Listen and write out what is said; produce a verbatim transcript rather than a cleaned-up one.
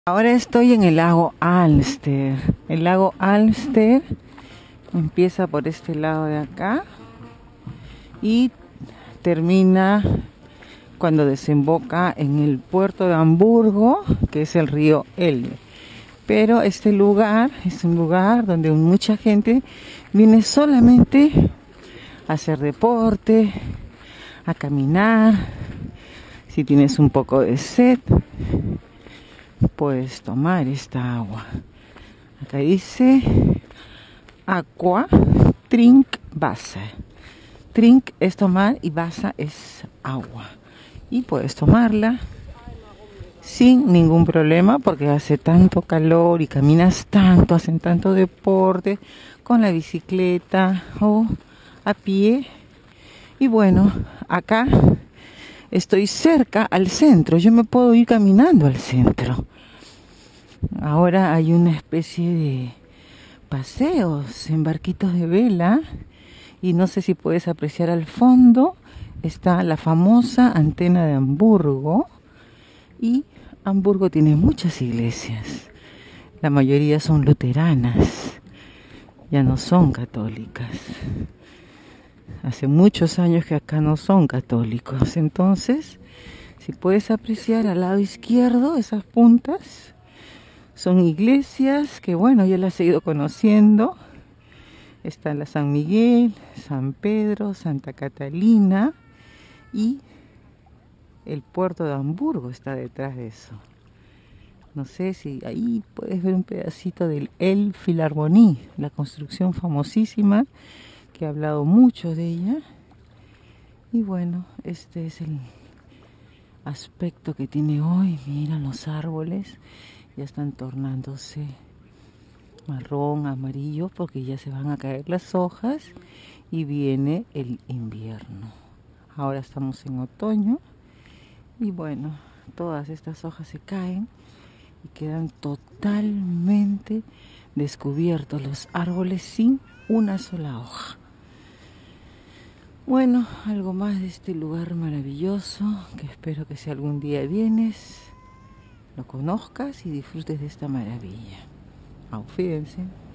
Ahora estoy en el lago Alster. El lago Alster empieza por este lado de acá y termina cuando desemboca en el puerto de Hamburgo, que es el río Elbe. Pero este lugar es un lugar donde mucha gente viene solamente a hacer deporte, a caminar. Si tienes un poco de sed, puedes tomar esta agua. Acá dice Aqua Trink Wasser. Trink es tomar y Wasser es agua. Y puedes tomarla sin ningún problema porque hace tanto calor y caminas tanto, hacen tanto deporte con la bicicleta o a pie. Y bueno, acá estoy cerca al centro, yo me puedo ir caminando al centro. Ahora hay una especie de paseos en barquitos de vela y no sé si puedes apreciar al fondo, está la famosa antena de Hamburgo y Hamburgo tiene muchas iglesias, la mayoría son luteranas, ya no son católicas. Hace muchos años que acá no son católicos, entonces si puedes apreciar al lado izquierdo esas puntas, son iglesias que bueno, yo las he ido conociendo. Está la San Miguel, San Pedro, Santa Catalina y el puerto de Hamburgo está detrás de eso. No sé si ahí puedes ver un pedacito del Elbphilharmonie, la construcción famosísima que he hablado mucho de ella. Y bueno, este es el aspecto que tiene hoy. Mira, los árboles ya están tornándose marrón, amarillo, porque ya se van a caer las hojas y viene el invierno. Ahora estamos en otoño y bueno, todas estas hojas se caen y quedan totalmente descubiertos los árboles sin una sola hoja. Bueno, algo más de este lugar maravilloso que espero que si algún día vienes lo conozcas y disfrutes de esta maravilla. Auf Wiedersehen.